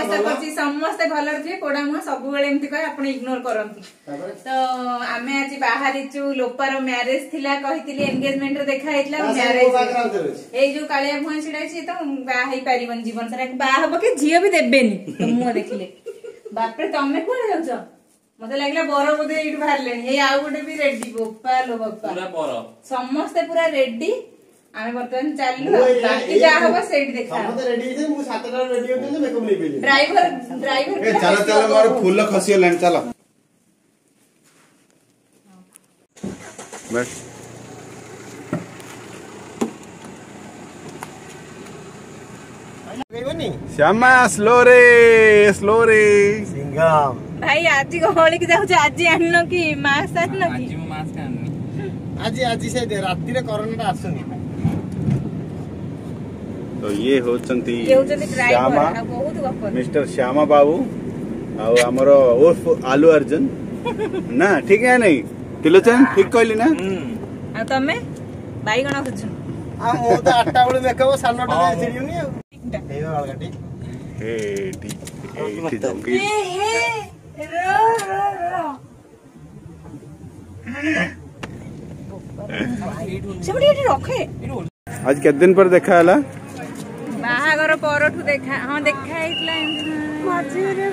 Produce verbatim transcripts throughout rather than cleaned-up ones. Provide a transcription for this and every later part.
आशा करछि समस्त भलर जे पोडा मुह सब बेले एमति कह आपण इग्नोर करंती तो आमे आज बाहर छु लोपार मैरिज थिला कहितली एंगेजमेंट रे देखा हेतला मैरिज ए जो कालिया भुआ छिडाई छी तो बा हेई परिबन जीवन सारा बा हबो के झियो भी देबेनी तो मुह देखले बाप रे तमे कोन जाउछ मते लागला बर बोधे एइट बाहर लेनी ए आउ गोटे भी रेडी बोपा लो बापा पूरा पर समस्त पूरा रेडी आमे बर्तन चाललु बाकी जा हबो सेट देखा हम तो रेडी छै मु सात टा रेडी होते मेकअप नै पेली ड्राइवर ड्राइवर ए चलो चलो मोर फूल खसी लेन चलो बस श्यामा स्लो रे स्लो रे सिंगम भाई आज होली के जाउछ आज आननो की मास आननो की आज मु मास काननी आज आज से राती रे कोरोना ता आसुनी तो ये होचंती ये होचंती ड्राइवर बहुत गप्पर मिस्टर श्यामा बाबू आ हमरो उर्फ आलू अर्जुन ना ठीक है नहीं तिलोचन ठीक कहली ना आ तमे बाई गणा कुछ आ मो तो आठटा बेले मेकअप सानटा छिड़ियुनी आ ए अलगाटी ए टी ए टी जंगी ए रो रो रो सबडी एठी रखे आज के दिन पर देखा हला बाहागर परठू देखा हां देखा हेतला मझिरे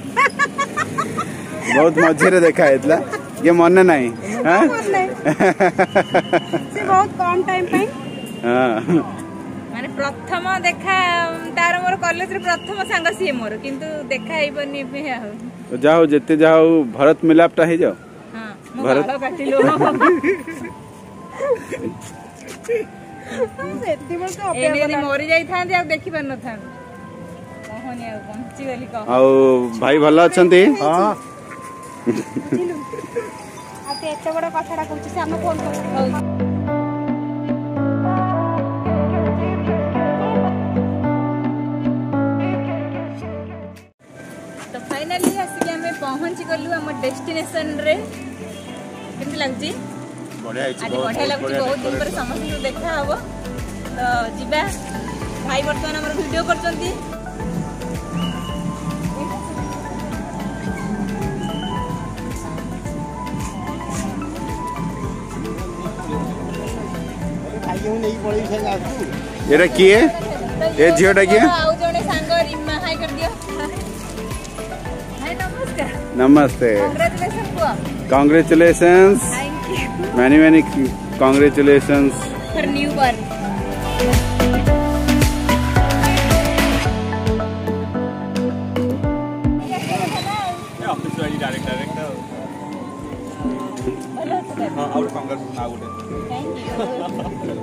बहुत मझिरे देखा हेतला ये मन नहीं हां से बहुत कम टाइम पे हां माने प्रथम देखा तार मोर कॉलेज रे प्रथम संग सी मोर किंतु देखा हेबनी पे तो जाओ जते जाओ भरत मिलापटा हे जाओ हां भरत काटिलो सेति बोल तो अपेक्षा मरि जाई थांदी आ देखि पर न थां कहनी आ पहुंची गली कह आ भाई भलो अछंती हां आते एते बड़ कथाडा कहू से हम फोन कर फाइनली आसिक आम पहुँच गलु आम डेस्टिनेशन रे केमती लगुच आज बढ़िया लगुच बहुत दिन पर समस्त देखा हम तो जीवा भाई बर्तमान आम वीडियो कर ये किए ये झीटा किए आउ जने सांग रिमा हाय कर दियो नमस्ते congratulations thank you many many congratulations for new birth office वाली डायरेक्ट डायरेक्ट हां और कांग्रेस ना गुटे थैंक यू